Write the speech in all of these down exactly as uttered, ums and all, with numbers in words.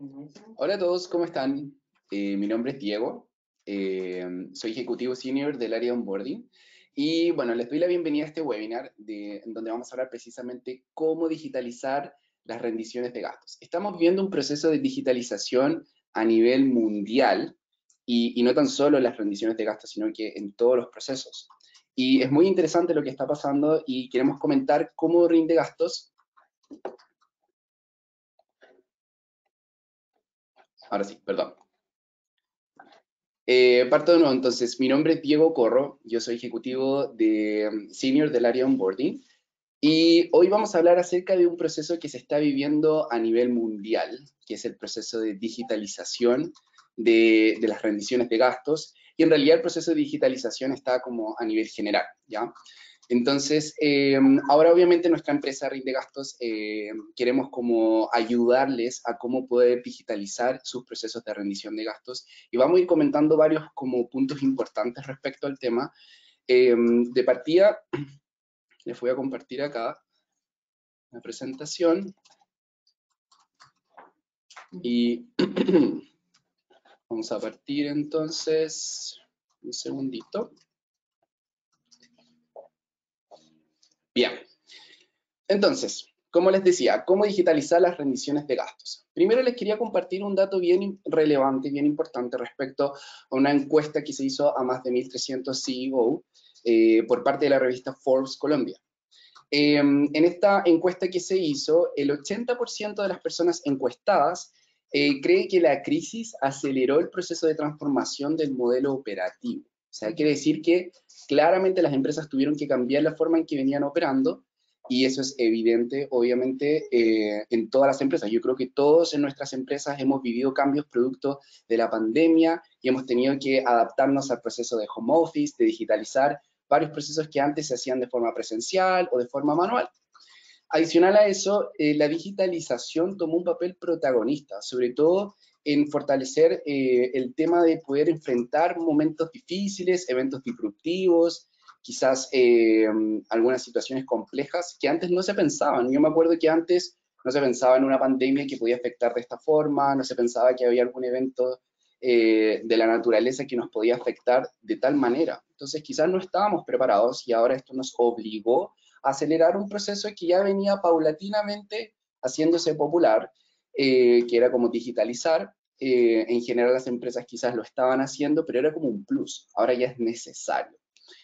Hola a todos, ¿cómo están? Eh, mi nombre es Diego, eh, soy ejecutivo senior del área de onboarding y bueno, les doy la bienvenida a este webinar de, en donde vamos a hablar precisamente cómo digitalizar las rendiciones de gastos. Estamos viendo un proceso de digitalización a nivel mundial y, y no tan solo en las rendiciones de gastos, sino que en todos los procesos. Y es muy interesante lo que está pasando y queremos comentar cómo Rinde Gastos. Ahora sí, perdón. Eh, parto de nuevo, entonces, mi nombre es Diego Corro, yo soy ejecutivo de um, senior del área onboarding y hoy vamos a hablar acerca de un proceso que se está viviendo a nivel mundial, que es el proceso de digitalización de, de las rendiciones de gastos y en realidad el proceso de digitalización está como a nivel general, ¿ya? Entonces, eh, ahora obviamente nuestra empresa Rinde Gastos eh, queremos como ayudarles a cómo poder digitalizar sus procesos de rendición de gastos y vamos a ir comentando varios como puntos importantes respecto al tema. Eh, de partida, les voy a compartir acá la presentación y vamos a partir entonces, un segundito. Bien, entonces, como les decía, ¿cómo digitalizar las rendiciones de gastos? Primero les quería compartir un dato bien relevante, bien importante respecto a una encuesta que se hizo a más de mil trescientos C E O eh, por parte de la revista Forbes Colombia. Eh, en esta encuesta que se hizo, el ochenta por ciento de las personas encuestadas eh, cree que la crisis aceleró el proceso de transformación del modelo operativo. O sea, quiere decir que claramente las empresas tuvieron que cambiar la forma en que venían operando y eso es evidente, obviamente, eh, en todas las empresas. Yo creo que todos en nuestras empresas hemos vivido cambios producto de la pandemia y hemos tenido que adaptarnos al proceso de home office, de digitalizar varios procesos que antes se hacían de forma presencial o de forma manual. Adicional a eso, eh, la digitalización tomó un papel protagonista, sobre todo en fortalecer eh, el tema de poder enfrentar momentos difíciles, eventos disruptivos, quizás eh, algunas situaciones complejas que antes no se pensaban. Yo me acuerdo que antes no se pensaba en una pandemia que podía afectar de esta forma, no se pensaba que había algún evento eh, de la naturaleza que nos podía afectar de tal manera. Entonces quizás no estábamos preparados y ahora esto nos obligó a acelerar un proceso que ya venía paulatinamente haciéndose popular, eh, que era como digitalizar. Eh, en general las empresas quizás lo estaban haciendo, pero era como un plus, ahora ya es necesario.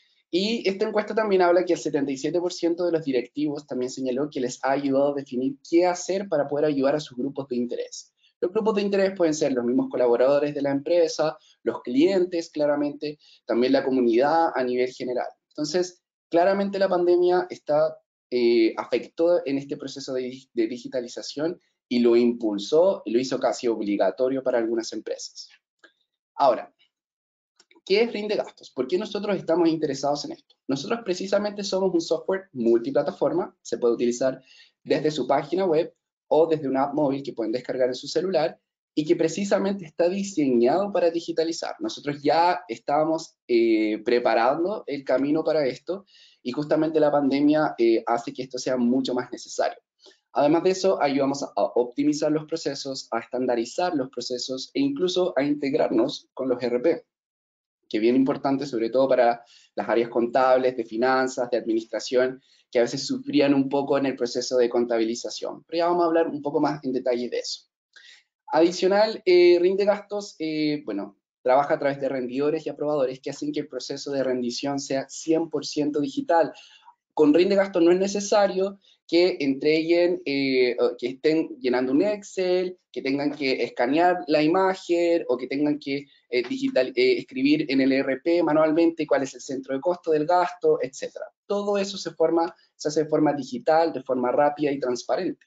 Y esta encuesta también habla que el setenta y siete por ciento de los directivos también señaló que les ha ayudado a definir qué hacer para poder ayudar a sus grupos de interés. Los grupos de interés pueden ser los mismos colaboradores de la empresa, los clientes, claramente, también la comunidad a nivel general. Entonces, claramente la pandemia está, eh, afectó en este proceso de, de digitalización y lo impulsó y lo hizo casi obligatorio para algunas empresas. Ahora, ¿qué es Rinde Gastos? ¿Por qué nosotros estamos interesados en esto? Nosotros precisamente somos un software multiplataforma, se puede utilizar desde su página web o desde una app móvil que pueden descargar en su celular y que precisamente está diseñado para digitalizar. Nosotros ya estábamos eh, preparando el camino para esto y justamente la pandemia eh, hace que esto sea mucho más necesario. Además de eso, ayudamos a optimizar los procesos, a estandarizar los procesos e incluso a integrarnos con los E R P, que es bien importante, sobre todo para las áreas contables, de finanzas, de administración, que a veces sufrían un poco en el proceso de contabilización. Pero ya vamos a hablar un poco más en detalle de eso. Adicional, eh, Rinde Gastos, eh, bueno, trabaja a través de rendidores y aprobadores que hacen que el proceso de rendición sea cien por ciento digital. Con Rinde Gastos no es necesario que entreguen, eh, que estén llenando un Excel, que tengan que escanear la imagen o que tengan que eh, digital, eh, escribir en el E R P manualmente cuál es el centro de costo del gasto, etcétera. Todo eso se, forma, se hace de forma digital, de forma rápida y transparente.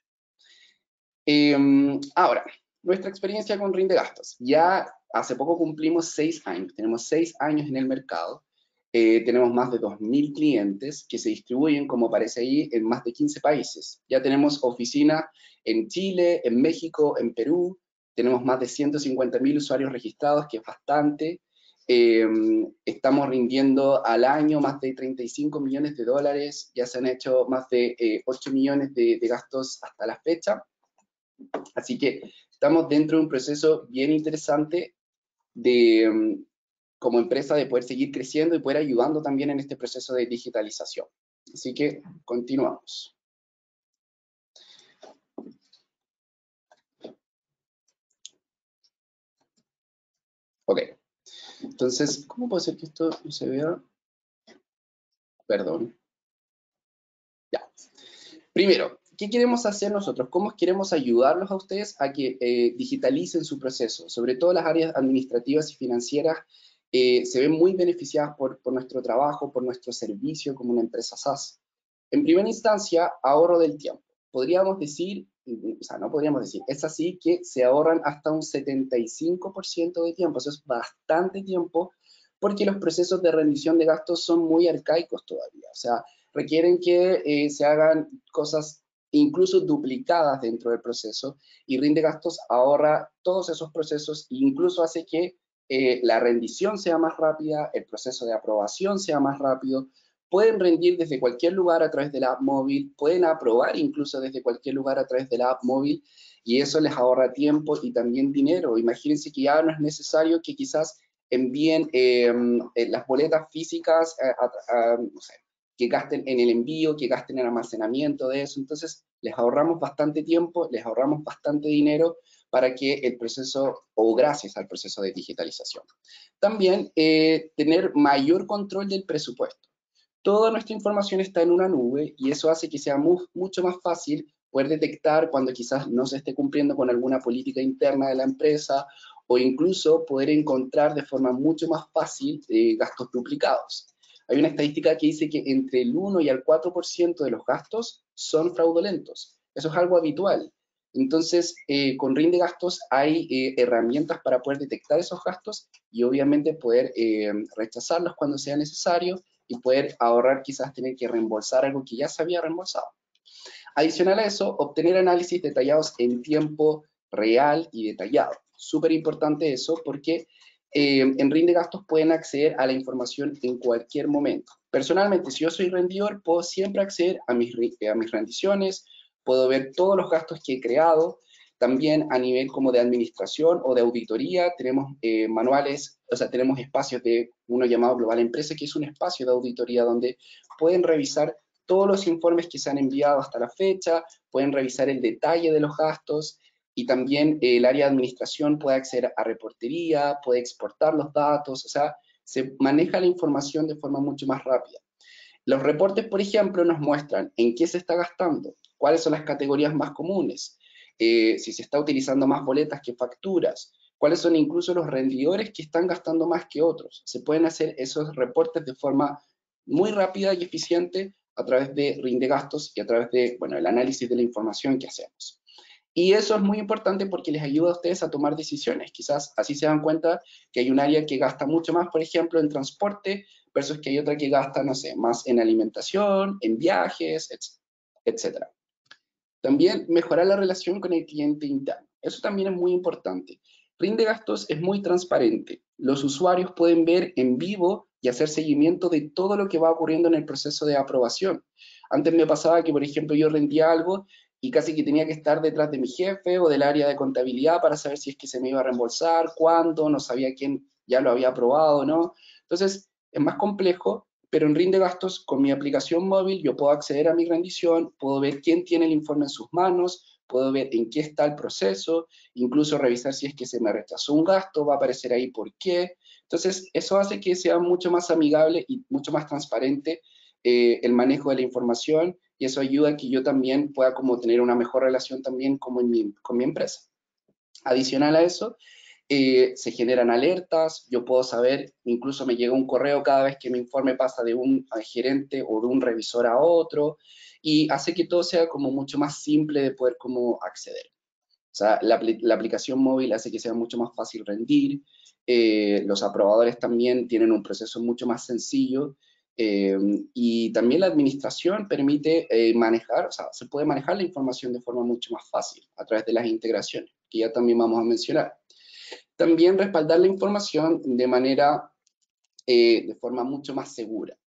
Eh, ahora, nuestra experiencia con Rinde Gastos. Ya hace poco cumplimos seis años, tenemos seis años en el mercado. Eh, tenemos más de dos mil clientes que se distribuyen, como aparece ahí, en más de quince países. Ya tenemos oficinas en Chile, en México, en Perú. Tenemos más de ciento cincuenta mil usuarios registrados, que es bastante. Eh, estamos rindiendo al año más de treinta y cinco millones de dólares. Ya se han hecho más de eh, ocho millones de, de gastos hasta la fecha. Así que estamos dentro de un proceso bien interesante de, como empresa, de poder seguir creciendo y poder ayudando también en este proceso de digitalización. Así que continuamos. Ok, entonces, ¿cómo puede ser que esto no se vea? Perdón. Ya. Primero, ¿qué queremos hacer nosotros? ¿Cómo queremos ayudarlos a ustedes a que eh, digitalicen su proceso? Sobre todo las áreas administrativas y financieras eh, se ven muy beneficiadas por, por nuestro trabajo, por nuestro servicio como una empresa SaaS. En primera instancia, ahorro del tiempo. Podríamos decir, o sea, no podríamos decir, es así que se ahorran hasta un setenta y cinco por ciento de tiempo. Eso es bastante tiempo porque los procesos de rendición de gastos son muy arcaicos todavía. O sea, requieren que eh, se hagan cosas incluso duplicadas dentro del proceso, y Rinde Gastos ahorra todos esos procesos e incluso hace que eh, la rendición sea más rápida, el proceso de aprobación sea más rápido. Pueden rendir desde cualquier lugar a través de la app móvil, pueden aprobar incluso desde cualquier lugar a través de la app móvil, y eso les ahorra tiempo y también dinero. Imagínense que ya no es necesario que quizás envíen eh, las boletas físicas a, a, a, no sé, que gasten en el envío, que gasten en almacenamiento de eso. Entonces, les ahorramos bastante tiempo, les ahorramos bastante dinero para que el proceso, o gracias al proceso de digitalización. También, eh, tener mayor control del presupuesto. Toda nuestra información está en una nube y eso hace que sea muy, mucho más fácil poder detectar cuando quizás no se esté cumpliendo con alguna política interna de la empresa, o incluso poder encontrar de forma mucho más fácil eh, gastos duplicados. Hay una estadística que dice que entre el uno y el cuatro por ciento de los gastos son fraudulentos. Eso es algo habitual. Entonces, eh, con Rinde Gastos hay eh, herramientas para poder detectar esos gastos y obviamente poder eh, rechazarlos cuando sea necesario y poder ahorrar quizás tener que reembolsar algo que ya se había reembolsado. Adicional a eso, obtener análisis detallados en tiempo real y detallado. Súper importante eso porque eh, en Rinde Gastos pueden acceder a la información en cualquier momento. Personalmente, si yo soy rendidor, puedo siempre acceder a mis, a mis rendiciones, puedo ver todos los gastos que he creado. También a nivel como de administración o de auditoría, tenemos eh, manuales, o sea, tenemos espacios de uno llamado Global Empresa, que es un espacio de auditoría donde pueden revisar todos los informes que se han enviado hasta la fecha, pueden revisar el detalle de los gastos, y también eh, el área de administración puede acceder a reportería, puede exportar los datos, o sea, se maneja la información de forma mucho más rápida. Los reportes, por ejemplo, nos muestran en qué se está gastando, cuáles son las categorías más comunes, eh, si se está utilizando más boletas que facturas, cuáles son incluso los rendidores que están gastando más que otros. Se pueden hacer esos reportes de forma muy rápida y eficiente a través de Rinde Gastos y a través de, bueno, el análisis de la información que hacemos. Y eso es muy importante porque les ayuda a ustedes a tomar decisiones. Quizás así se dan cuenta que hay un área que gasta mucho más, por ejemplo, en transporte, versus que hay otra que gasta, no sé, más en alimentación, en viajes, etcétera. También mejorar la relación con el cliente interno. Eso también es muy importante. Rinde Gastos es muy transparente. Los usuarios pueden ver en vivo y hacer seguimiento de todo lo que va ocurriendo en el proceso de aprobación. Antes me pasaba que, por ejemplo, yo rendía algo y casi que tenía que estar detrás de mi jefe o del área de contabilidad para saber si es que se me iba a reembolsar, cuándo, no sabía quién ya lo había aprobado o no. Entonces, es más complejo, pero en Rinde Gastos, con mi aplicación móvil, yo puedo acceder a mi rendición, puedo ver quién tiene el informe en sus manos, puedo ver en qué está el proceso, incluso revisar si es que se me rechazó un gasto, va a aparecer ahí por qué. Entonces, eso hace que sea mucho más amigable y mucho más transparente eh, el manejo de la información, y eso ayuda a que yo también pueda como tener una mejor relación también como en mi, con mi empresa. Adicional a eso, eh, se generan alertas, yo puedo saber, incluso me llega un correo cada vez que mi informe pasa de un gerente o de un revisor a otro, y hace que todo sea como mucho más simple de poder como acceder. O sea, la, la aplicación móvil hace que sea mucho más fácil rendir, eh, los aprobadores también tienen un proceso mucho más sencillo, eh, y también la administración permite eh, manejar, o sea, se puede manejar la información de forma mucho más fácil a través de las integraciones, que ya también vamos a mencionar. También respaldar la información de manera, eh, de forma mucho más segura.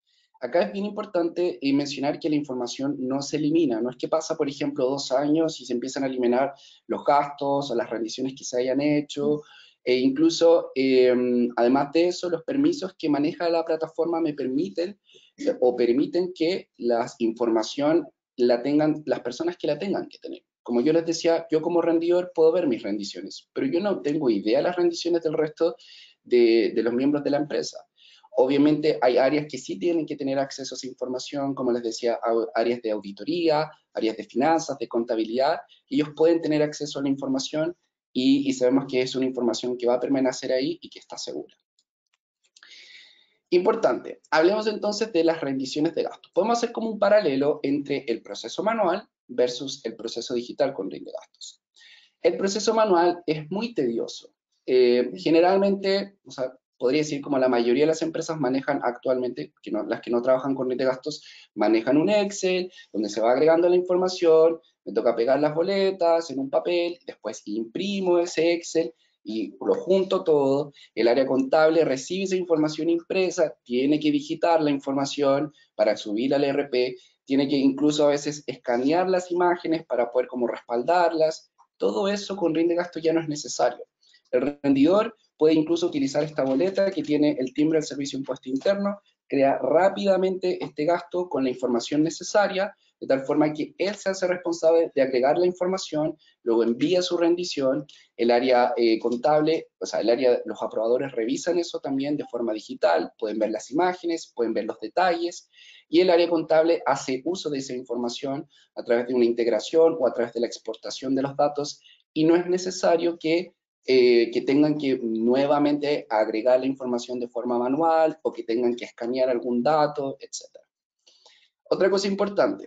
Acá es bien importante eh, mencionar que la información no se elimina. No es que pasa, por ejemplo, dos años y se empiezan a eliminar los gastos o las rendiciones que se hayan hecho. E incluso, eh, además de eso, los permisos que maneja la plataforma me permiten eh, o permiten que la información la tengan las personas que la tengan que tener. Como yo les decía, yo como rendidor puedo ver mis rendiciones, pero yo no tengo idea de las rendiciones del resto de, de los miembros de la empresa. Obviamente hay áreas que sí tienen que tener acceso a esa información, como les decía, áreas de auditoría, áreas de finanzas, de contabilidad, y ellos pueden tener acceso a la información y, y sabemos que es una información que va a permanecer ahí y que está segura. Importante, hablemos entonces de las rendiciones de gastos. Podemos hacer como un paralelo entre el proceso manual versus el proceso digital con rinde gastos. El proceso manual es muy tedioso. Eh, generalmente, o sea, podría decir como la mayoría de las empresas manejan actualmente, que no, las que no trabajan con rinde gastos, manejan un Excel, donde se va agregando la información, me toca pegar las boletas en un papel, después imprimo ese Excel, y lo junto todo, el área contable recibe esa información impresa, tiene que digitar la información para subirla al E R P, tiene que incluso a veces escanear las imágenes para poder como respaldarlas. Todo eso con rinde gasto ya no es necesario. El rendidor puede incluso utilizar esta boleta que tiene el timbre del Servicio de Impuesto Interno, crea rápidamente este gasto con la información necesaria, de tal forma que él se hace responsable de agregar la información, luego envía su rendición, el área eh, contable, o sea, el área, los aprobadores revisan eso también de forma digital, pueden ver las imágenes, pueden ver los detalles, y el área contable hace uso de esa información a través de una integración o a través de la exportación de los datos, y no es necesario que Eh, que tengan que nuevamente agregar la información de forma manual o que tengan que escanear algún dato, etcétera. Otra cosa importante,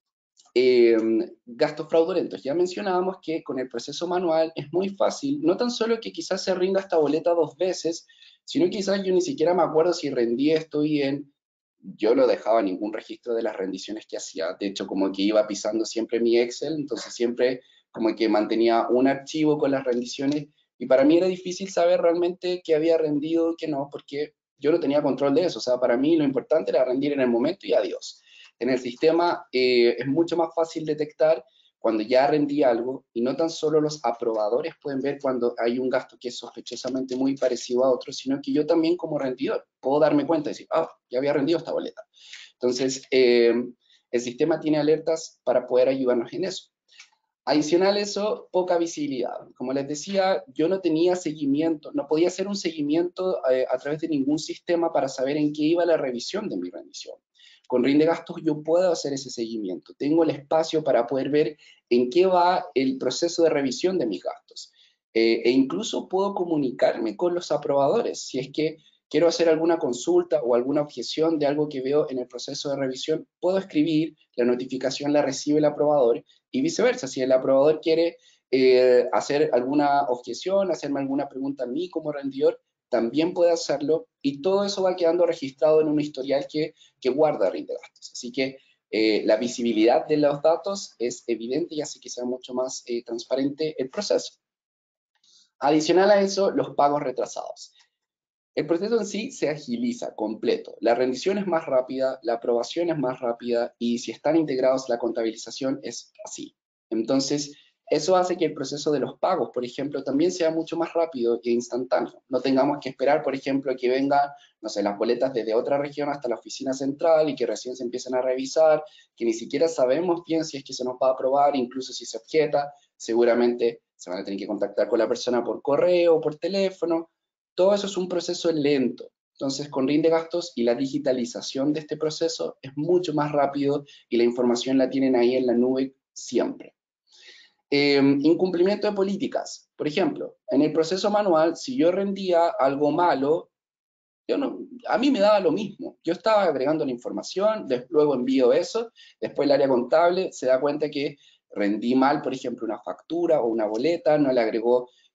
eh, gastos fraudulentos. Ya mencionábamos que con el proceso manual es muy fácil, no tan solo que quizás se rinda esta boleta dos veces, sino quizás yo ni siquiera me acuerdo si rendí esto bien. Yo no dejaba ningún registro de las rendiciones que hacía. De hecho, como que iba pisando siempre mi Excel, entonces siempre como que mantenía un archivo con las rendiciones y para mí era difícil saber realmente qué había rendido y qué no, porque yo no tenía control de eso. O sea, para mí lo importante era rendir en el momento y adiós. En el sistema eh, es mucho más fácil detectar cuando ya rendí algo y no tan solo los aprobadores pueden ver cuando hay un gasto que es sospechosamente muy parecido a otro, sino que yo también como rendidor puedo darme cuenta y decir, ah, ya había rendido esta boleta. Entonces, eh, el sistema tiene alertas para poder ayudarnos en eso. Adicional a eso, poca visibilidad. Como les decía, yo no tenía seguimiento, no podía hacer un seguimiento eh, a través de ningún sistema para saber en qué iba la revisión de mi rendición. Con rinde gastos yo puedo hacer ese seguimiento. Tengo el espacio para poder ver en qué va el proceso de revisión de mis gastos. Eh, e incluso puedo comunicarme con los aprobadores. Si es que quiero hacer alguna consulta o alguna objeción de algo que veo en el proceso de revisión, puedo escribir, la notificación la recibe el aprobador y viceversa. Si el aprobador quiere eh, hacer alguna objeción, hacerme alguna pregunta a mí como rendidor, también puede hacerlo y todo eso va quedando registrado en un historial que, que guarda rinde gastos. Así que eh, la visibilidad de los datos es evidente y hace que sea mucho más eh, transparente el proceso. Adicional a eso, los pagos retrasados. El proceso en sí se agiliza completo. La rendición es más rápida, la aprobación es más rápida y si están integrados la contabilización es así. Entonces, eso hace que el proceso de los pagos, por ejemplo, también sea mucho más rápido e instantáneo. No tengamos que esperar, por ejemplo, que vengan, no sé, las boletas desde otra región hasta la oficina central y que recién se empiecen a revisar, que ni siquiera sabemos bien si es que se nos va a aprobar, incluso si se objeta, seguramente se van a tener que contactar con la persona por correo o por teléfono. Todo eso es un proceso lento. Entonces, con rinde gastos y la digitalización de este proceso es mucho más rápido y la información la tienen ahí en la nube siempre. Eh, incumplimiento de políticas. Por ejemplo, en el proceso manual, si yo rendía algo malo, yo no, a mí me daba lo mismo. Yo estaba agregando la información, luego envío eso, después el área contable se da cuenta que rendí mal, por ejemplo, una factura o una boleta, no le agregó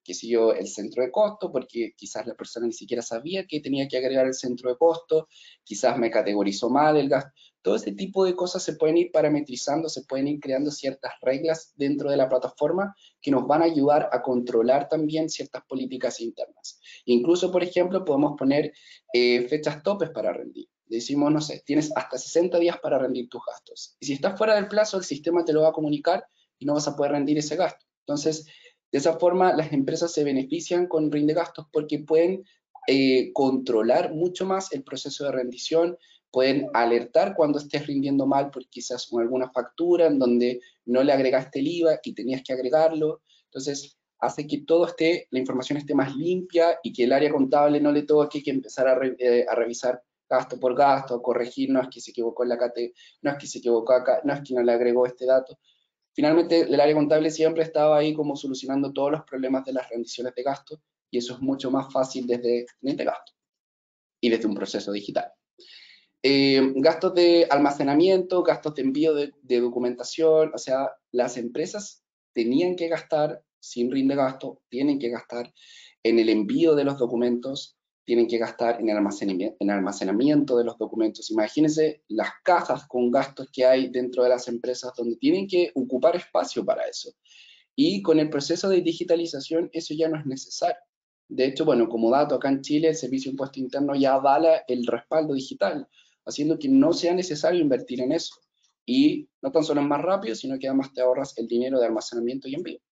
qué sé yo, el centro de costo, porque quizás la persona ni siquiera sabía que tenía que agregar el centro de costo, quizás me categorizó mal el gasto. Todo este tipo de cosas se pueden ir parametrizando, se pueden ir creando ciertas reglas dentro de la plataforma que nos van a ayudar a controlar también ciertas políticas internas. Incluso, por ejemplo, podemos poner eh, fechas topes para rendir. Decimos, no sé, tienes hasta sesenta días para rendir tus gastos. Y si estás fuera del plazo, el sistema te lo va a comunicar y no vas a poder rendir ese gasto. Entonces, de esa forma, las empresas se benefician con rinde gastos porque pueden eh, controlar mucho más el proceso de rendición, pueden alertar cuando estés rindiendo mal por quizás alguna factura en donde no le agregaste el I V A y tenías que agregarlo. Entonces, hace que todo esté, la información esté más limpia y que el área contable no le toque que empezar a, re, eh, a revisar gasto por gasto, a corregir, no es que se equivocó en la cate, no es que se equivocó acá, no es que no le agregó este dato. Finalmente, el área contable siempre estaba ahí como solucionando todos los problemas de las rendiciones de gasto y eso es mucho más fácil desde el gasto y desde un proceso digital. Eh, gastos de almacenamiento, gastos de envío de, de documentación, o sea, las empresas tenían que gastar sin rinde gasto, tienen que gastar en el envío de los documentos, tienen que gastar en el almacenamiento, en el almacenamiento de los documentos. Imagínense las cajas con gastos que hay dentro de las empresas donde tienen que ocupar espacio para eso. Y con el proceso de digitalización eso ya no es necesario. De hecho, bueno, como dato, acá en Chile el Servicio de Impuesto Interno ya avala el respaldo digital, haciendo que no sea necesario invertir en eso. Y no tan solo es más rápido, sino que además te ahorras el dinero de almacenamiento y envío.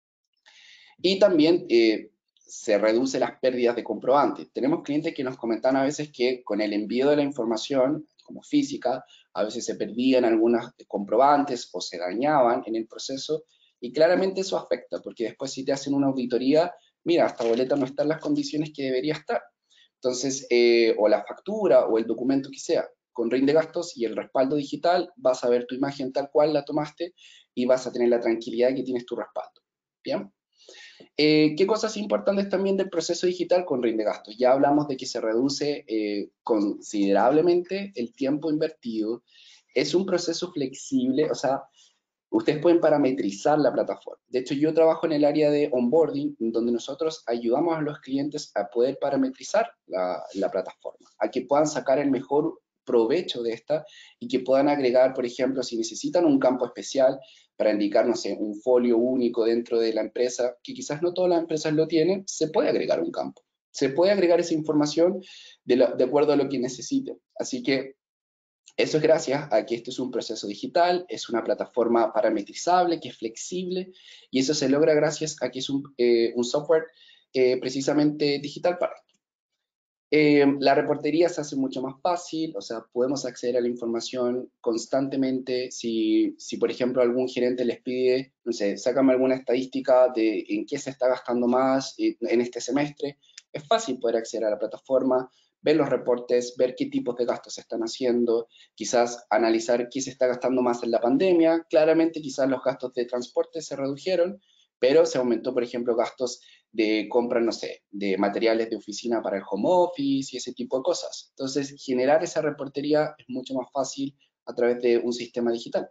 Y también eh, se reduce las pérdidas de comprobantes. Tenemos clientes que nos comentan a veces que con el envío de la información, como física, a veces se perdían algunos comprobantes o se dañaban en el proceso, y claramente eso afecta, porque después si te hacen una auditoría, mira, esta boleta no está en las condiciones que debería estar. Entonces, eh, o la factura o el documento que sea, con rinde gastos y el respaldo digital, vas a ver tu imagen tal cual la tomaste y vas a tener la tranquilidad de que tienes tu respaldo. ¿Bien? Eh, ¿Qué cosas importantes también del proceso digital con rinde gastos? Ya hablamos de que se reduce eh, considerablemente el tiempo invertido. Es un proceso flexible, o sea, ustedes pueden parametrizar la plataforma. De hecho, yo trabajo en el área de onboarding, donde nosotros ayudamos a los clientes a poder parametrizar la, la plataforma, a que puedan sacar el mejor provecho de esta y que puedan agregar, por ejemplo, si necesitan un campo especial para indicar, no sé, un folio único dentro de la empresa, que quizás no todas las empresas lo tienen, se puede agregar un campo. Se puede agregar esa información de, lo, de acuerdo a lo que necesiten. Así que eso es gracias a que esto es un proceso digital, es una plataforma parametrizable, que es flexible, y eso se logra gracias a que es un, eh, un software eh, precisamente digital para esto. Eh, la reportería se hace mucho más fácil, o sea, podemos acceder a la información constantemente. Si, si por ejemplo, algún gerente les pide, no sé, sácame alguna estadística de en qué se está gastando más en este semestre, es fácil poder acceder a la plataforma, ver los reportes, ver qué tipos de gastos se están haciendo, quizás analizar qué se está gastando más en la pandemia. Claramente, quizás los gastos de transporte se redujeron, pero se aumentó, por ejemplo, gastos de compra, no sé, de materiales de oficina para el home office y ese tipo de cosas. Entonces, generar esa reportería es mucho más fácil a través de un sistema digital.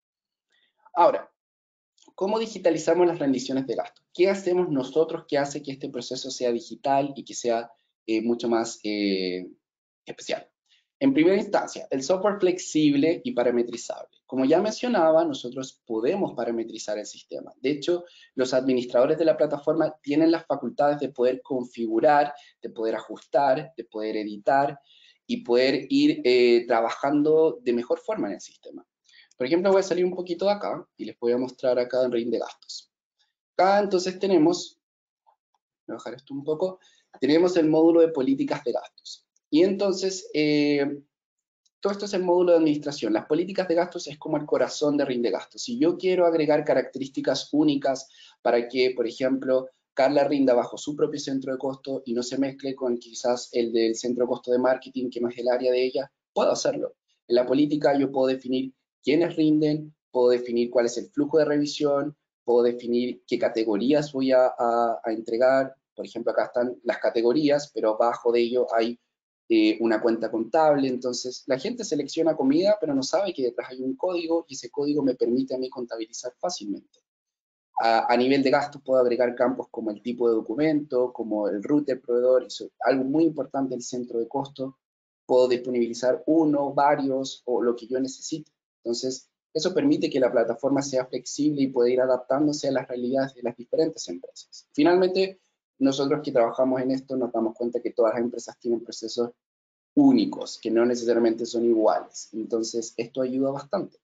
Ahora, ¿cómo digitalizamos las rendiciones de gasto? ¿Qué hacemos nosotros que hace que este proceso sea digital y que sea eh, mucho más eh, especial? En primera instancia, el software flexible y parametrizable. Como ya mencionaba, nosotros podemos parametrizar el sistema. De hecho, los administradores de la plataforma tienen las facultades de poder configurar, de poder ajustar, de poder editar y poder ir eh, trabajando de mejor forma en el sistema. Por ejemplo, voy a salir un poquito de acá y les voy a mostrar acá en RIN de gastos. Acá entonces tenemos, voy a bajar esto un poco, tenemos el módulo de políticas de gastos. Y entonces, eh, todo esto es el módulo de administración. Las políticas de gastos es como el corazón de RIN de gastos. Si yo quiero agregar características únicas para que, por ejemplo, Carla rinda bajo su propio centro de costo y no se mezcle con quizás el del centro de costo de marketing, que no es el área de ella, puedo hacerlo. En la política yo puedo definir quiénes rinden, puedo definir cuál es el flujo de revisión, puedo definir qué categorías voy a, a, a entregar. Por ejemplo, acá están las categorías, pero abajo de ello hay eh, una cuenta contable. Entonces, la gente selecciona comida, pero no sabe que detrás hay un código y ese código me permite a mí contabilizar fácilmente. A, a nivel de gastos puedo agregar campos como el tipo de documento, como el root del proveedor, eso, algo muy importante, el centro de costo. Puedo disponibilizar uno, varios o lo que yo necesite. Entonces, eso permite que la plataforma sea flexible y pueda ir adaptándose a las realidades de las diferentes empresas. Finalmente, nosotros que trabajamos en esto nos damos cuenta que todas las empresas tienen procesos únicos, que no necesariamente son iguales. Entonces, esto ayuda bastante.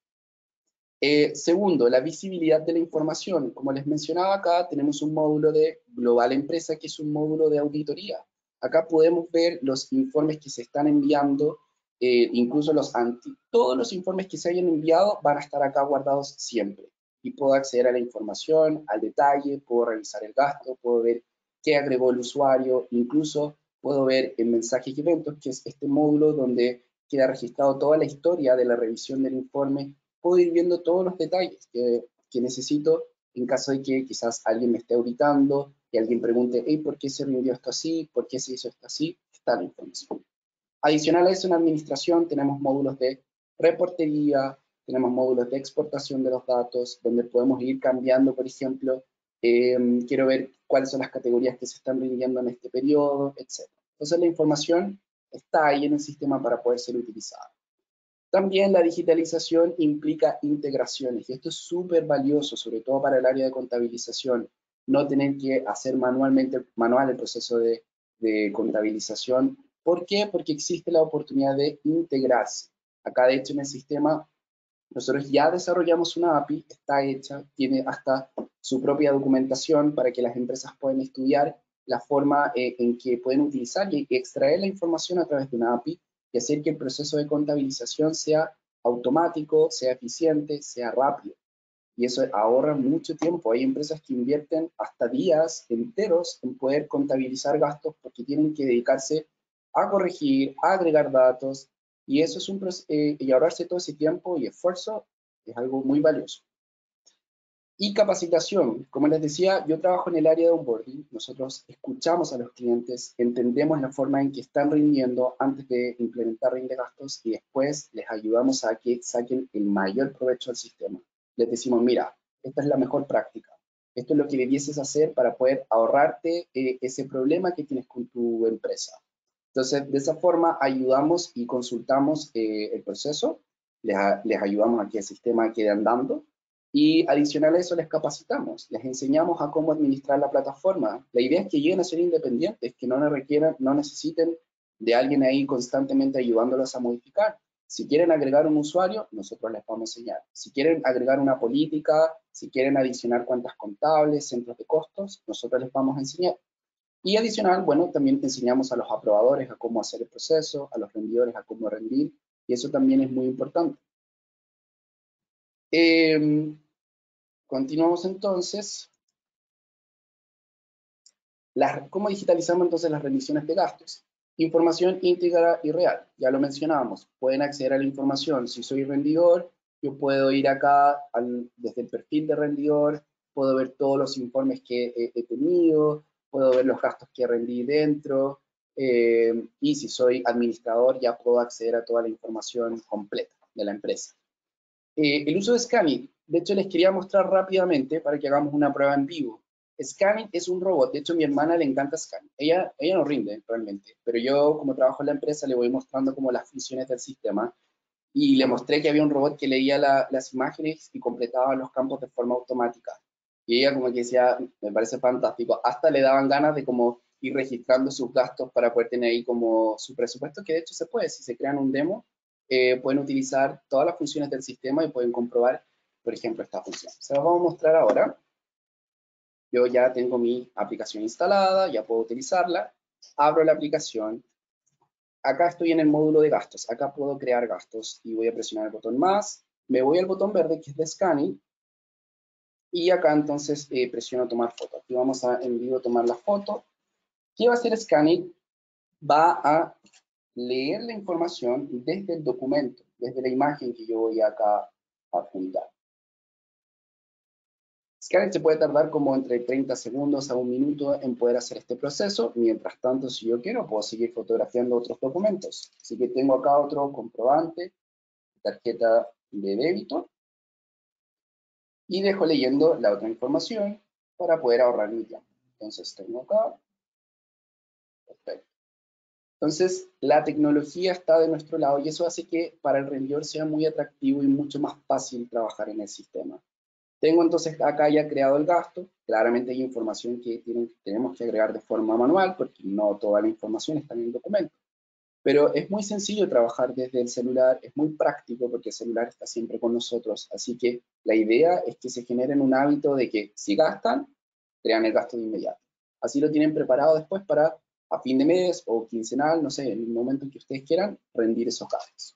Eh, segundo, la visibilidad de la información. Como les mencionaba acá, tenemos un módulo de Global Empresa, que es un módulo de auditoría. Acá podemos ver los informes que se están enviando, eh, incluso los anti, todos los informes que se hayan enviado van a estar acá guardados siempre. Y puedo acceder a la información, al detalle, puedo revisar el gasto, puedo ver qué agregó el usuario, incluso puedo ver en mensajes y eventos, que es este módulo donde queda registrado toda la historia de la revisión del informe. Puedo ir viendo todos los detalles que, que necesito en caso de que quizás alguien me esté auditando y alguien pregunte, hey, ¿por qué se rindió esto así? ¿Por qué se hizo esto así? Está la información. Adicional a eso, en administración tenemos módulos de reportería, tenemos módulos de exportación de los datos, donde podemos ir cambiando, por ejemplo, eh, quiero ver cuáles son las categorías que se están rindiendo en este periodo, etcétera. Entonces la información está ahí en el sistema para poder ser utilizada. También la digitalización implica integraciones, y esto es súper valioso, sobre todo para el área de contabilización, no tener que hacer manualmente, manual el proceso de, de contabilización. ¿Por qué? Porque existe la oportunidad de integrarse. Acá, de hecho, en el sistema, nosotros ya desarrollamos una A P I, está hecha, tiene hasta su propia documentación para que las empresas puedan estudiar la forma eh, en que pueden utilizar y extraer la información a través de una A P I, y hacer que el proceso de contabilización sea automático, sea eficiente, sea rápido. Y eso ahorra mucho tiempo. Hay empresas que invierten hasta días enteros en poder contabilizar gastos porque tienen que dedicarse a corregir, a agregar datos, y eso es un eh, y ahorrarse todo ese tiempo y esfuerzo es algo muy valioso. Y capacitación, como les decía, yo trabajo en el área de onboarding, nosotros escuchamos a los clientes, entendemos la forma en que están rindiendo antes de implementar rinde gastos y después les ayudamos a que saquen el mayor provecho al sistema. Les decimos, mira, esta es la mejor práctica, esto es lo que debieses hacer para poder ahorrarte eh, ese problema que tienes con tu empresa. Entonces, de esa forma ayudamos y consultamos eh, el proceso, les, les ayudamos a que el sistema quede andando. Y adicional a eso les capacitamos, les enseñamos a cómo administrar la plataforma. La idea es que lleguen a ser independientes, que no requieran, no necesiten de alguien ahí constantemente ayudándolos a modificar. Si quieren agregar un usuario, nosotros les vamos a enseñar. Si quieren agregar una política, si quieren adicionar cuentas contables, centros de costos, nosotros les vamos a enseñar. Y adicional, bueno, también enseñamos a los aprobadores a cómo hacer el proceso, a los rendidores a cómo rendir, y eso también es muy importante. Eh, continuamos entonces. Las, ¿Cómo digitalizamos entonces las rendiciones de gastos? Información íntegra y real, ya lo mencionábamos. Pueden acceder a la información. Si soy rendidor, yo puedo ir acá al, desde el perfil de rendidor, puedo ver todos los informes que he, he tenido, puedo ver los gastos que rendí dentro, eh, y si soy administrador ya puedo acceder a toda la información completa de la empresa. Eh, el uso de Scanning, de hecho les quería mostrar rápidamente para que hagamos una prueba en vivo. Scanning es un robot, de hecho a mi hermana le encanta Scanning, ella, ella no rinde realmente, pero yo como trabajo en la empresa le voy mostrando como las funciones del sistema, y le mostré que había un robot que leía la, las imágenes y completaba los campos de forma automática. Y ella como que decía, me parece fantástico, hasta le daban ganas de como ir registrando sus gastos para poder tener ahí como su presupuesto, que de hecho se puede, si se crean un demo, eh, pueden utilizar todas las funciones del sistema y pueden comprobar, por ejemplo, esta función. Se las vamos a mostrar ahora. Yo ya tengo mi aplicación instalada, ya puedo utilizarla. Abro la aplicación. Acá estoy en el módulo de gastos. Acá puedo crear gastos y voy a presionar el botón más. Me voy al botón verde que es de Scanning. Y acá entonces eh, presiono tomar foto. Aquí vamos a en vivo tomar la foto. ¿Qué va a hacer Scanning? Va a leer la información desde el documento, desde la imagen que yo voy acá a adjuntar. Scanning se puede tardar como entre treinta segundos a un minuto en poder hacer este proceso. Mientras tanto, si yo quiero, puedo seguir fotografiando otros documentos. Así que tengo acá otro comprobante, tarjeta de débito. y dejo leyendo la otra información para poder ahorrar mi tiempo. Entonces tengo acá, perfecto. Entonces la tecnología está de nuestro lado y eso hace que para el rendidor sea muy atractivo y mucho más fácil trabajar en el sistema. Tengo entonces acá ya creado el gasto, claramente hay información que tienen, tenemos que agregar de forma manual porque no toda la información está en el documento. Pero es muy sencillo trabajar desde el celular, es muy práctico porque el celular está siempre con nosotros. Así que la idea es que se generen un hábito de que si gastan, crean el gasto de inmediato. Así lo tienen preparado después para a fin de mes o quincenal, no sé, en el momento en que ustedes quieran, rendir esos gastos.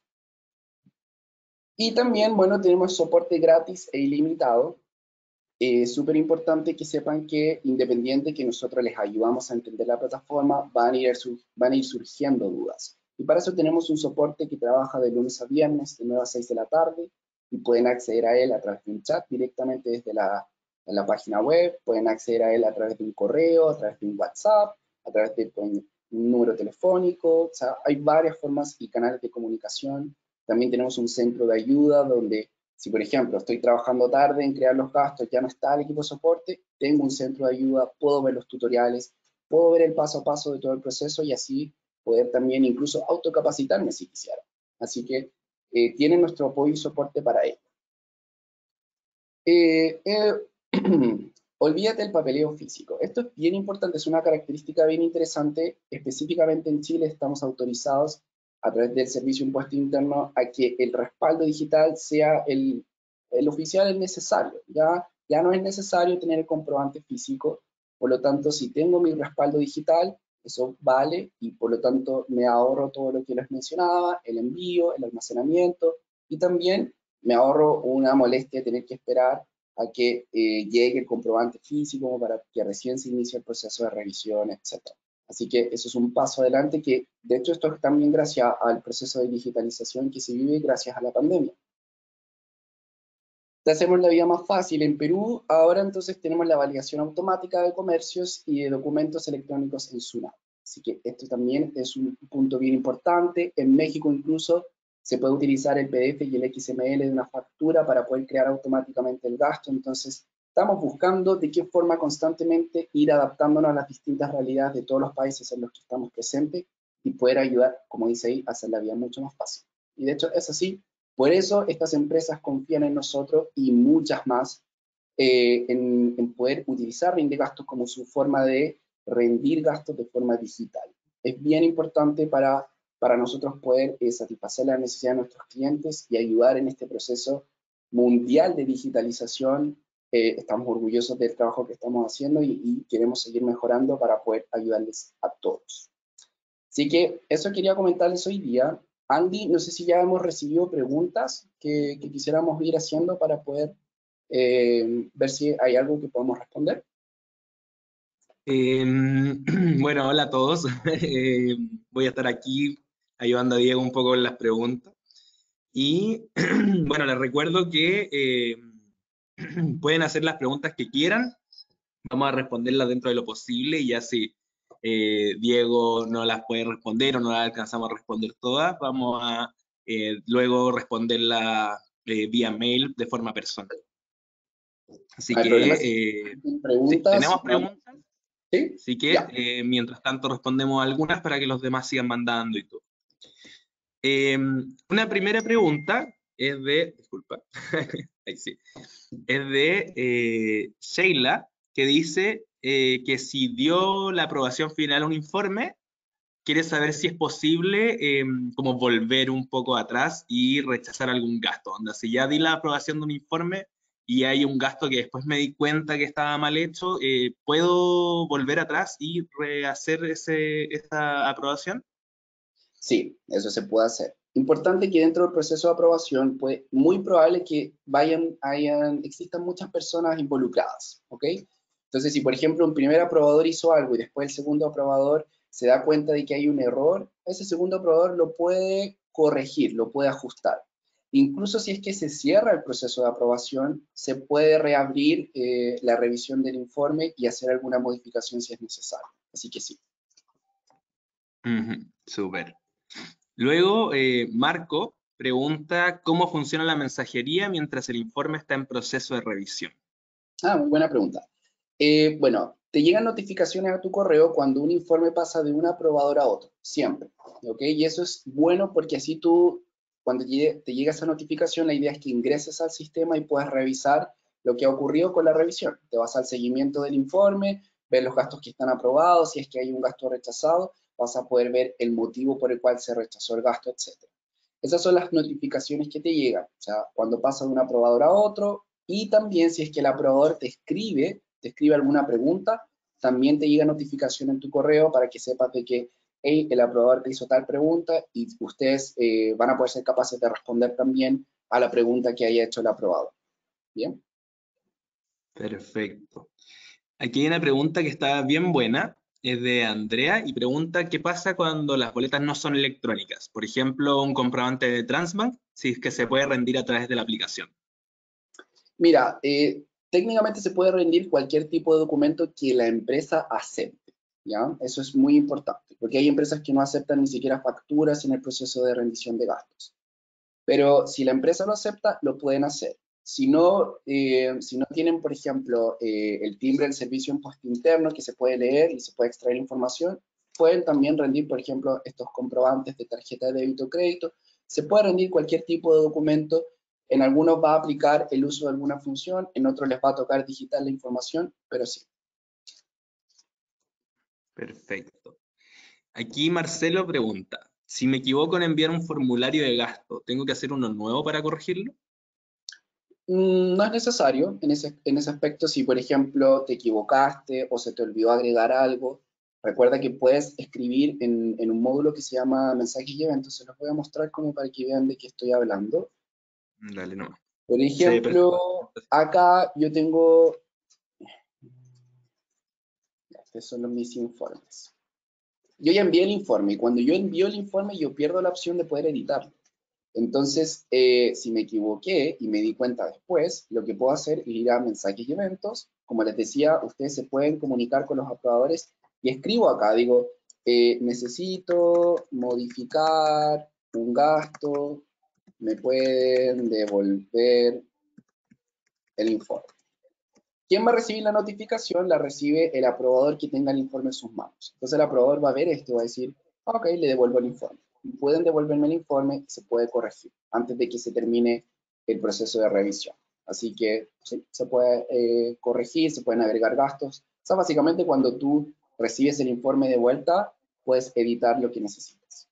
Y también, bueno, tenemos soporte gratis e ilimitado. Es eh, súper importante que sepan que independiente que nosotros les ayudamos a entender la plataforma, van a, ir, van a ir surgiendo dudas. Y para eso tenemos un soporte que trabaja de lunes a viernes, de nueve a seis de la tarde, y pueden acceder a él a través de un chat directamente desde la, la página web, pueden acceder a él a través de un correo, a través de un WhatsApp, a través de pues, un número telefónico, o sea, hay varias formas y canales de comunicación. También tenemos un centro de ayuda donde si, por ejemplo, estoy trabajando tarde en crear los gastos, ya no está el equipo de soporte, tengo un centro de ayuda, puedo ver los tutoriales, puedo ver el paso a paso de todo el proceso y así poder también incluso autocapacitarme si quisiera. Así que eh, tienen nuestro apoyo y soporte para ello. Eh, eh, olvídate el papeleo físico. Esto es bien importante, es una característica bien interesante. Específicamente en Chile estamos autorizados a través del Servicio de Impuesto Interno a que el respaldo digital sea el, el oficial, el necesario. Ya, ya no es necesario tener el comprobante físico, por lo tanto, si tengo mi respaldo digital, eso vale y por lo tanto me ahorro todo lo que les mencionaba, el envío, el almacenamiento y también me ahorro una molestia de tener que esperar a que eh, llegue el comprobante físico para que recién se inicie el proceso de revisión, etcétera. Así que eso es un paso adelante que, de hecho, esto es también gracias al proceso de digitalización que se vive gracias a la pandemia. Te hacemos la vida más fácil. En Perú, ahora entonces tenemos la validación automática de comercios y de documentos electrónicos en SUNAT. Así que esto también es un punto bien importante. En México incluso se puede utilizar el P D F y el X M L de una factura para poder crear automáticamente el gasto. Entonces, estamos buscando de qué forma constantemente ir adaptándonos a las distintas realidades de todos los países en los que estamos presentes y poder ayudar, como dice ahí, a hacer la vida mucho más fácil. Y de hecho es así. Por eso estas empresas confían en nosotros y muchas más eh, en, en poder utilizar Rinde Gastos como su forma de rendir gastos de forma digital. Es bien importante para, para nosotros poder eh, satisfacer la necesidad de nuestros clientes y ayudar en este proceso mundial de digitalización. Eh, estamos orgullosos del trabajo que estamos haciendo y, y queremos seguir mejorando para poder ayudarles a todos. Así que eso quería comentarles hoy día. Andy, no sé si ya hemos recibido preguntas que, que quisiéramos ir haciendo para poder eh, ver si hay algo que podamos responder. Eh, bueno, hola a todos. Eh, voy a estar aquí ayudando a Diego un poco en las preguntas. Y bueno, les recuerdo que eh, pueden hacer las preguntas que quieran. Vamos a responderlas dentro de lo posible y ya si eh, Diego no las puede responder o no las alcanzamos a responder todas, vamos a eh, luego responderla eh, vía mail de forma personal. Así No hay que, problema. eh, sí, ¿Preguntas? ¿tenemos No. preguntas? ¿Sí? Así que, Ya. eh, mientras tanto, respondemos algunas para que los demás sigan mandando y todo. Eh, una primera pregunta es de, disculpa, ahí sí, es de eh, Sheila, que dice eh, que si dio la aprobación final a un informe, quiere saber si es posible eh, como volver un poco atrás y rechazar algún gasto. Onda, si ya di la aprobación de un informe y hay un gasto que después me di cuenta que estaba mal hecho, eh, ¿puedo volver atrás y rehacer ese, esa aprobación? Sí, eso se puede hacer. Importante que dentro del proceso de aprobación, pues muy probable que vayan, hayan, existan muchas personas involucradas, ¿ok? Entonces, si por ejemplo un primer aprobador hizo algo y después el segundo aprobador se da cuenta de que hay un error, ese segundo aprobador lo puede corregir, lo puede ajustar. Incluso si es que se cierra el proceso de aprobación, se puede reabrir eh, la revisión del informe y hacer alguna modificación si es necesario. Así que sí. Uh -huh, súper. Luego, eh, Marco pregunta cómo funciona la mensajería mientras el informe está en proceso de revisión. Ah, muy buena pregunta. Eh, bueno, te llegan notificaciones a tu correo cuando un informe pasa de un aprobador a otro, siempre, ¿ok? Y eso es bueno porque así tú, cuando llegue- te llega esa notificación, la idea es que ingreses al sistema y puedas revisar lo que ha ocurrido con la revisión. Te vas al seguimiento del informe, ver los gastos que están aprobados, si es que hay un gasto rechazado, vas a poder ver el motivo por el cual se rechazó el gasto, etcétera. Esas son las notificaciones que te llegan, o sea, cuando pasa de un aprobador a otro, y también si es que el aprobador te escribe, te escribe alguna pregunta, también te llega notificación en tu correo para que sepas de que hey, el aprobador te hizo tal pregunta y ustedes eh, van a poder ser capaces de responder también a la pregunta que haya hecho el aprobador. ¿Bien? Perfecto. Aquí hay una pregunta que está bien buena, es de Andrea, y pregunta qué pasa cuando las boletas no son electrónicas. Por ejemplo, un comprobante de Transbank, si es que se puede rendir a través de la aplicación. Mira, eh, técnicamente se puede rendir cualquier tipo de documento que la empresa acepte, ¿ya? Eso es muy importante, porque hay empresas que no aceptan ni siquiera facturas en el proceso de rendición de gastos. Pero si la empresa lo acepta, lo pueden hacer. Si no, eh, si no tienen, por ejemplo, eh, el timbre del servicio de impuesto interno que se puede leer y se puede extraer información, pueden también rendir, por ejemplo, estos comprobantes de tarjeta de débito o crédito. Se puede rendir cualquier tipo de documento. En algunos va a aplicar el uso de alguna función, en otros les va a tocar digitar la información, pero sí. Perfecto. Aquí Marcelo pregunta, si me equivoco en enviar un formulario de gasto, ¿tengo que hacer uno nuevo para corregirlo? Mm, No es necesario en ese, en ese aspecto. Si, por ejemplo, te equivocaste o se te olvidó agregar algo, recuerda que puedes escribir en, en un módulo que se llama mensajes y eventos. Se los voy a mostrar como para que vean de qué estoy hablando. Dale, no. Por Se presta para ejemplo, presentación. acá yo tengo, estos son los mis informes. Yo ya envié el informe y cuando yo envío el informe yo pierdo la opción de poder editarlo. Entonces, eh, si me equivoqué y me di cuenta después, lo que puedo hacer es ir a mensajes y eventos. Como les decía, ustedes se pueden comunicar con los aprobadores y escribo acá, digo, eh, necesito modificar un gasto, me pueden devolver el informe. ¿Quién va a recibir la notificación? La recibe el aprobador que tenga el informe en sus manos. Entonces el aprobador va a ver esto y va a decir, ok, le devuelvo el informe. Pueden devolverme el informe, se puede corregir antes de que se termine el proceso de revisión. Así que sí, se puede eh, corregir, se pueden agregar gastos. O sea, básicamente cuando tú recibes el informe de vuelta, puedes editar lo que necesitas.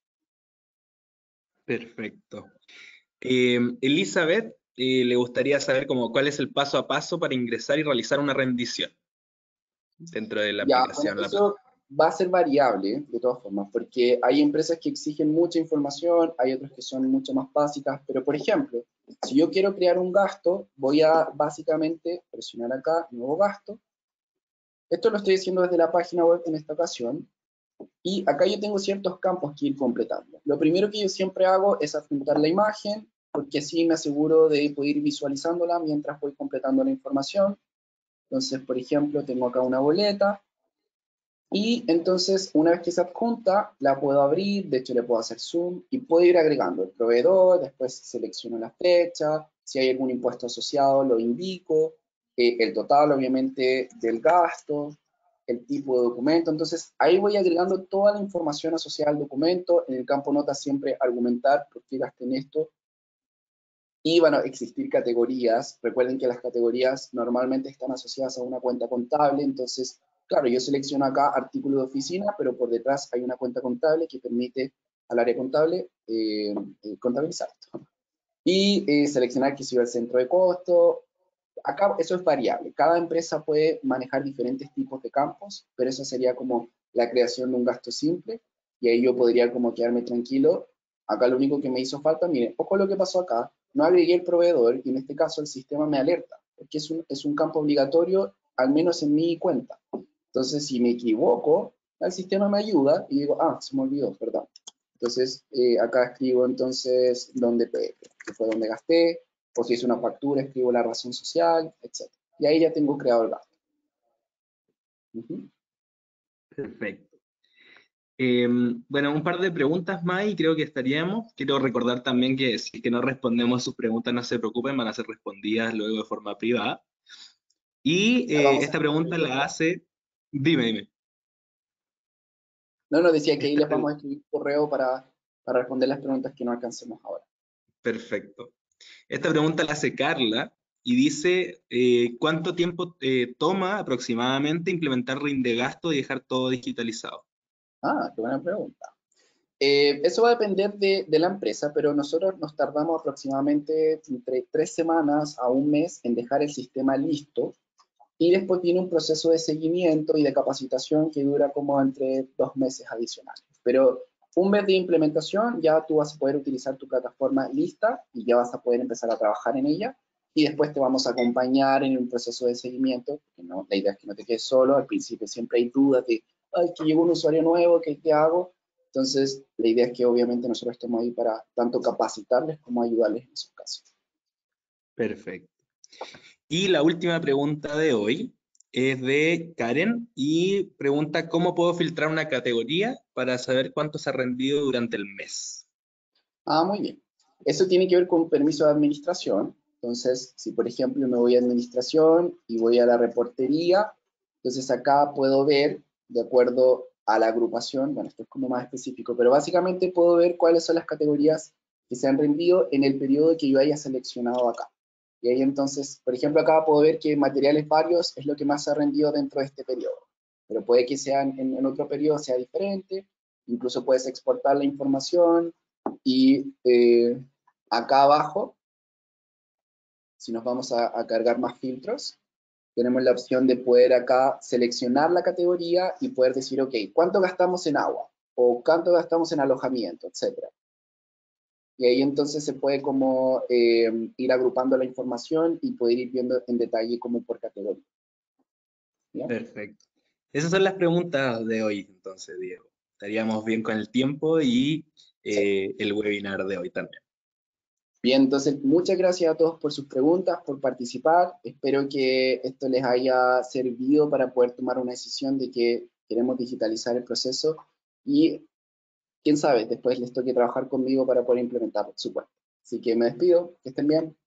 Perfecto. Eh, Elizabeth, eh, le gustaría saber como cuál es el paso a paso para ingresar y realizar una rendición dentro de la Ya, bueno, aplicación, la eso plataforma. va a ser variable de todas formas, porque hay empresas que exigen mucha información, hay otras que son mucho más básicas, pero por ejemplo, si yo quiero crear un gasto, voy a básicamente presionar acá, nuevo gasto. Esto lo estoy haciendo desde la página web en esta ocasión, y acá yo tengo ciertos campos que ir completando. Lo primero que yo siempre hago es adjuntar la imagen, porque así me aseguro de poder ir visualizándola mientras voy completando la información. Entonces, por ejemplo, tengo acá una boleta, y entonces, una vez que se adjunta, la puedo abrir, de hecho le puedo hacer zoom y puedo ir agregando el proveedor, después selecciono la fecha, si hay algún impuesto asociado lo indico, eh, el total obviamente del gasto, el tipo de documento, entonces ahí voy agregando toda la información asociada al documento, en el campo notas siempre argumentar por qué gasté en esto, y van a existir categorías. Recuerden que las categorías normalmente están asociadas a una cuenta contable. Entonces, claro, yo selecciono acá artículo de oficina, pero por detrás hay una cuenta contable que permite al área contable eh, eh, contabilizar esto. Y eh, seleccionar que sea el centro de costo. Acá eso es variable. Cada empresa puede manejar diferentes tipos de campos, pero eso sería como la creación de un gasto simple. Y ahí yo podría como quedarme tranquilo. Acá lo único que me hizo falta, miren, ojo lo que pasó acá, no agregué el proveedor y en este caso el sistema me alerta, porque es un, es un campo obligatorio, al menos en mi cuenta. Entonces, si me equivoco, el sistema me ayuda y digo, ah, se me olvidó, perdón. Entonces, eh, acá escribo entonces dónde, que fue donde gasté, o si es una factura, escribo la razón social, etcétera. Y ahí ya tengo creado el gasto. Uh -huh. Perfecto. Eh, bueno, un par de preguntas más y creo que estaríamos. Quiero recordar también que si es que no respondemos sus preguntas, no se preocupen, van a ser respondidas luego de forma privada. Y Ya eh, vamos a esta escribir pregunta el la correo. hace, dime, dime. No, nos decía que ahí Esta les pre- vamos a escribir correo para, para responder las preguntas que no alcancemos ahora. Perfecto. Esta pregunta la hace Carla y dice, eh, ¿cuánto tiempo eh, toma aproximadamente implementar Rindegasto y dejar todo digitalizado? Ah, qué buena pregunta. Eh, eso va a depender de, de la empresa, pero nosotros nos tardamos aproximadamente entre tres semanas a un mes en dejar el sistema listo y después viene un proceso de seguimiento y de capacitación que dura como entre dos meses adicionales. Pero un mes de implementación ya tú vas a poder utilizar tu plataforma lista y ya vas a poder empezar a trabajar en ella y después te vamos a acompañar en un proceso de seguimiento, porque no, la idea es que no te quedes solo, al principio siempre hay dudas de, ay, que llegó un usuario nuevo, ¿qué, qué hago? Entonces, la idea es que obviamente nosotros estemos ahí para tanto capacitarles como ayudarles en sus casos. Perfecto. Y la última pregunta de hoy es de Karen y pregunta, ¿cómo puedo filtrar una categoría para saber cuánto se ha rendido durante el mes? Ah, muy bien. Eso tiene que ver con permiso de administración. Entonces, si por ejemplo me voy a administración y voy a la reportería, entonces acá puedo ver, de acuerdo a la agrupación, bueno, esto es como más específico, pero básicamente puedo ver cuáles son las categorías que se han rendido en el periodo que yo haya seleccionado acá. Y ahí entonces, por ejemplo, acá puedo ver que materiales varios es lo que más se ha rendido dentro de este periodo. Pero puede que sea en, en otro periodo sea diferente, incluso puedes exportar la información y eh, acá abajo, si nos vamos a, a cargar más filtros, tenemos la opción de poder acá seleccionar la categoría y poder decir, ok, ¿cuánto gastamos en agua? O ¿cuánto gastamos en alojamiento? Etcétera. Y ahí entonces se puede como eh, ir agrupando la información y poder ir viendo en detalle como por categoría. ¿Ya? Perfecto. Esas son las preguntas de hoy, entonces, Diego. Estaríamos bien con el tiempo y Sí. eh, el webinar de hoy también. Bien, entonces muchas gracias a todos por sus preguntas, por participar. Espero que esto les haya servido para poder tomar una decisión de que queremos digitalizar el proceso y quién sabe, después les toque trabajar conmigo para poder implementarlo, supuesto. Así que me despido, que estén bien.